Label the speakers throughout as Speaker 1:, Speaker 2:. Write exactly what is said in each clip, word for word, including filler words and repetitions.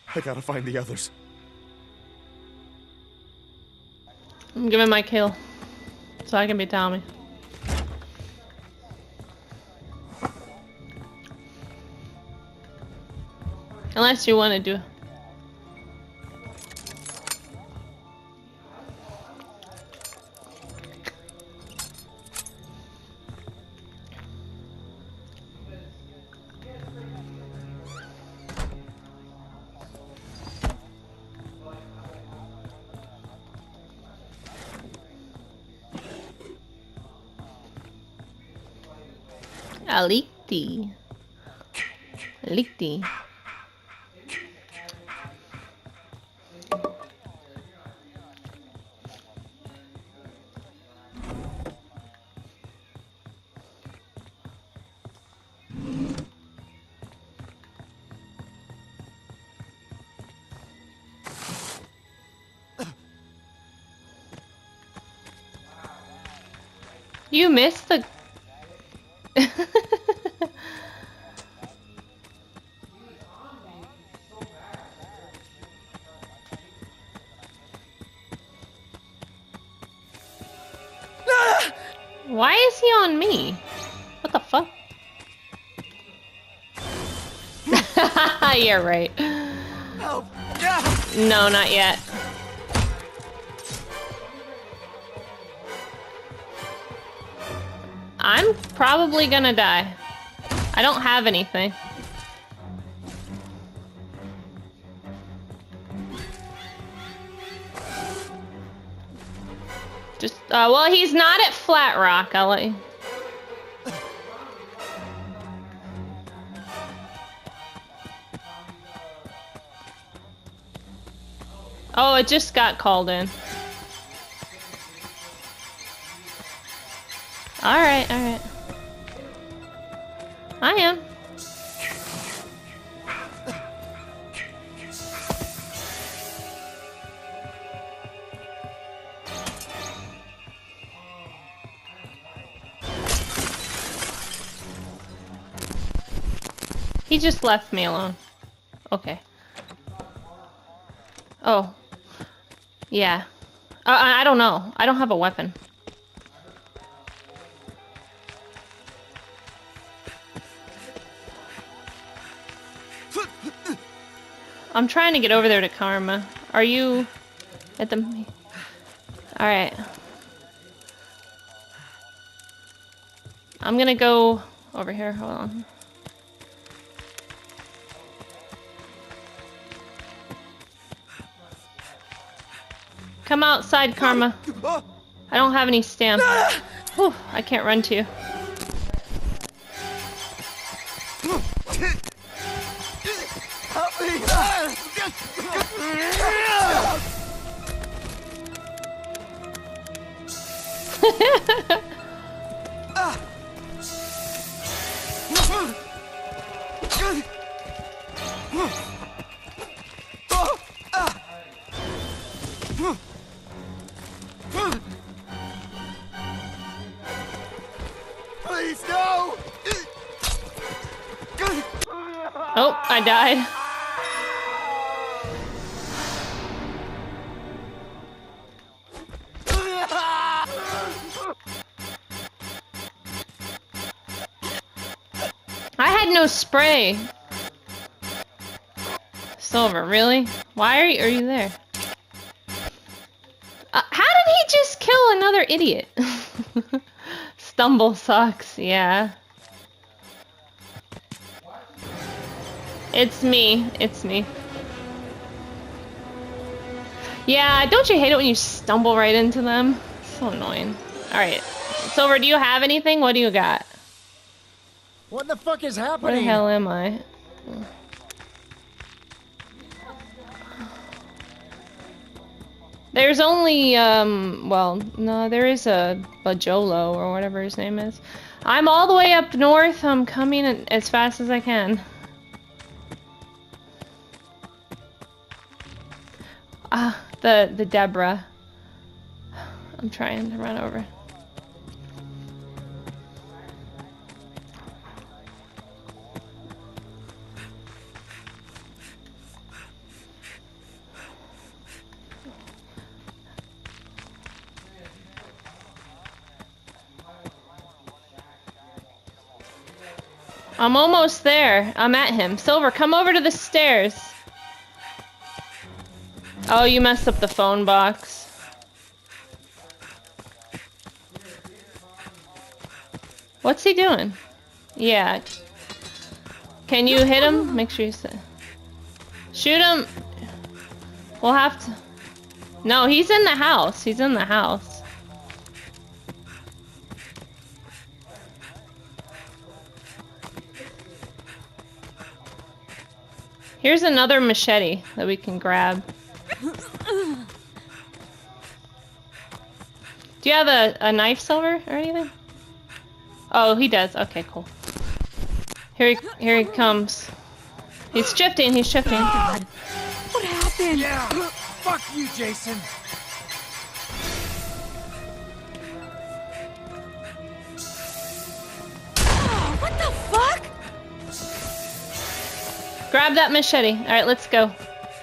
Speaker 1: I gotta find the others.
Speaker 2: I'm giving my kill so I can be Tommy. Unless you want to do. Eliciti. Eliciti. You missed the... Why is he on me? What the fuck? You're right. No, not yet. I'm probably gonna die. I don't have anything. Just, uh, well, he's not at Flat Rock, I'll let you. Oh, it just got called in. Alright, alright. I am. He just left me alone. Okay. Oh. Yeah. Uh, I, I don't know. I don't have a weapon. I'm trying to get over there to K four rMa. Are you at the... Alright. I'm gonna go over here. Hold on. Come outside, K four rMa. I don't have any stamina. Whew, I can't run to you.
Speaker 1: Please, no!
Speaker 2: Oh, I died. I had no spray. Silver, really? Why are you, are you there? Uh, how did he just kill another idiot? Stumble sucks, yeah. It's me, it's me. Yeah, don't you hate it when you stumble right into them? So annoying. Alright, Silver, do you have anything? What do you got?
Speaker 3: What the fuck is happening?
Speaker 2: Where the hell am I? There's only, um, well, no, there is a Bajolo, or whatever his name is. I'm all the way up north. I'm coming as fast as I can. Ah, the, the Deborah. I'm trying to run over. I'm almost there. I'm at him. Silver, come over to the stairs. Oh, you messed up the phone box. What's he doing? Yeah. Can you hit him? Make sure you say. Shoot him. We'll have to. No, he's in the house. He's in the house. Here's another machete that we can grab. Do you have a, a knife, Silver, or anything? Oh, he does. Okay, cool. Here he, here he comes. He's shifting, he's shifting.
Speaker 4: God. What happened?
Speaker 3: Yeah! Fuck you, Jason!
Speaker 4: Oh, what the fuck?
Speaker 2: Grab that machete. Alright, let's go.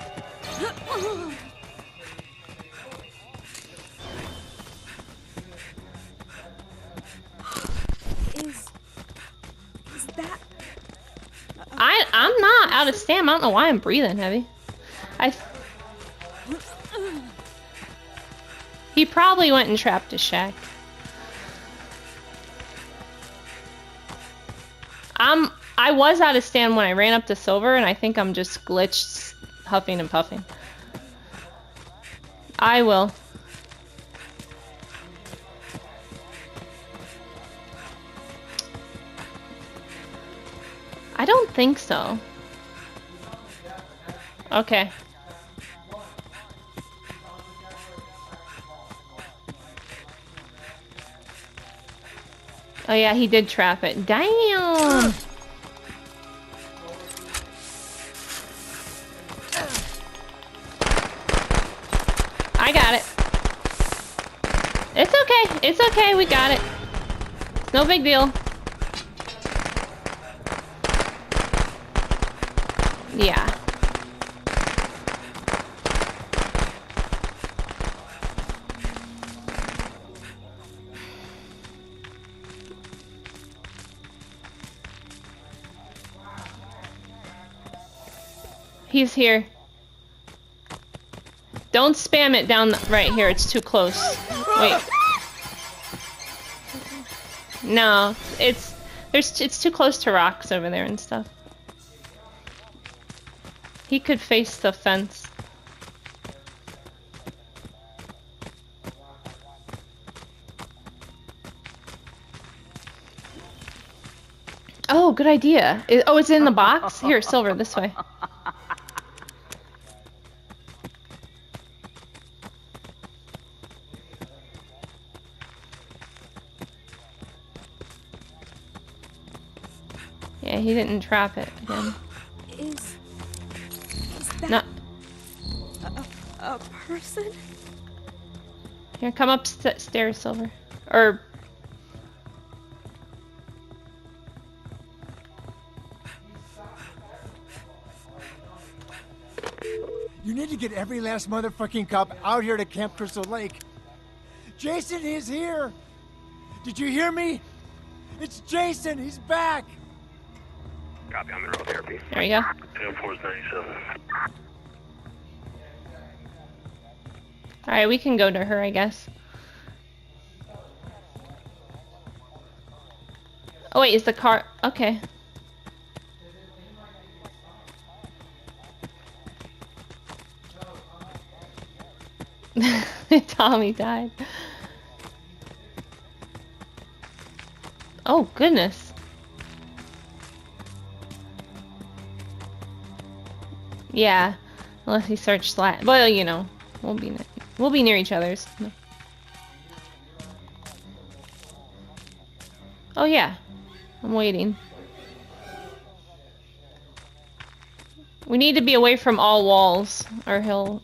Speaker 4: Is... Is that...
Speaker 2: I, I'm not out of stam. I don't know why I'm breathing heavy. I... He probably went and trapped his shack. I'm... I was out of stand when I ran up to Silver, and I think I'm just glitched, huffing and puffing. I will. I don't think so. Okay. Oh yeah, he did trap it. Damn! I got it. It's okay. It's okay. We got it. No big deal. Yeah. He's here. Don't spam it down the, right here. It's too close. Wait. No, it's there's it's too close to rocks over there and stuff. He could face the fence. Oh, good idea. It, oh, it's in the box? Here, Silver, this way. Yeah, he didn't trap it again.
Speaker 4: Is... Is that...
Speaker 2: No.
Speaker 4: A, a person?
Speaker 2: Here, come upstairs, Silver. Or...
Speaker 3: You need to get every last motherfucking cop out here to Camp Crystal Lake. Jason is here! Did you hear me? It's Jason! He's back!
Speaker 5: Copy, I'm in road therapy.
Speaker 2: There you go.
Speaker 5: Air Force ninety-seven.
Speaker 2: Alright, we can go to her, I guess. Oh wait, is the car... Okay. Tommy died. Oh, goodness. Yeah, unless he searched slat. Well, you know, we'll be we'll be near each other's. No. Oh yeah, I'm waiting. We need to be away from all walls, or he'll.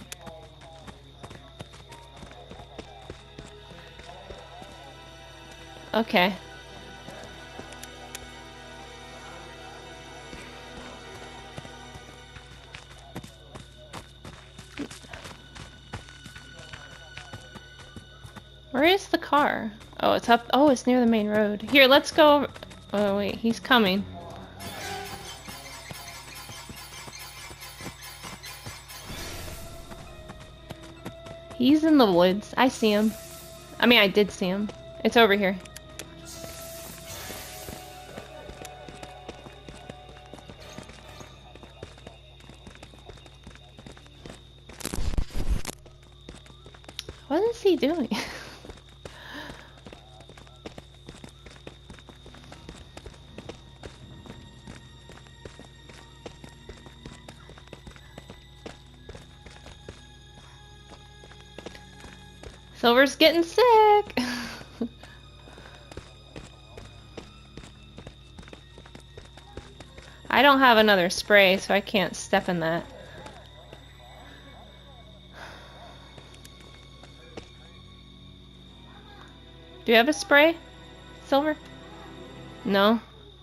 Speaker 2: Okay. Where is the car? Oh, it's up. Oh, it's near the main road. Here, let's go. Oh, wait, he's coming. He's in the woods. I see him. I mean, I did see him. It's over here. What is he doing? Silver's getting sick. I don't have another spray, so I can't step in that. Do you have a spray, Silver? No?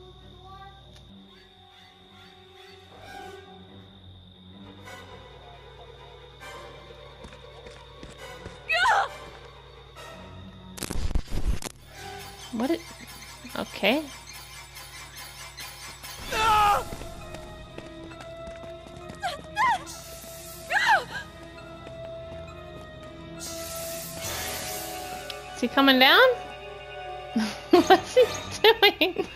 Speaker 2: What it? Okay. Is he coming down? What's he doing?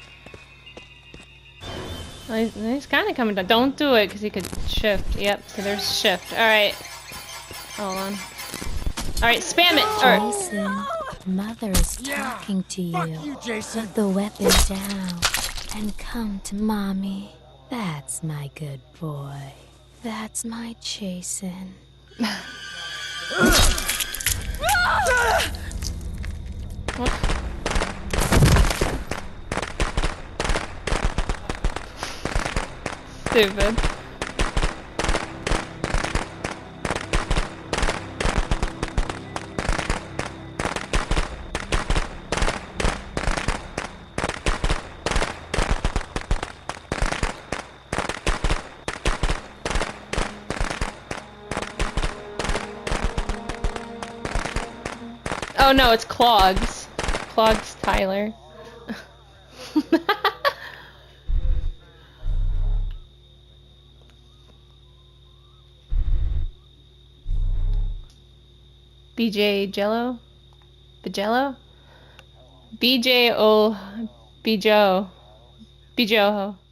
Speaker 2: Well, he's he's kind of coming down. Don't do it, because he could shift. Yep, so there's shift. Alright. Hold on. Alright, spam it! Or
Speaker 6: Jason, Mother is
Speaker 3: Yeah,
Speaker 6: talking to
Speaker 3: Fuck
Speaker 6: you.
Speaker 3: you, Jason.
Speaker 6: Put the weapon down and come to Mommy. That's my good boy. That's my Jason.
Speaker 2: stupid. Oh no, it's Clogs. Clogs Tyler. B J Jello? Bajello? B J O B Joe. B Joe.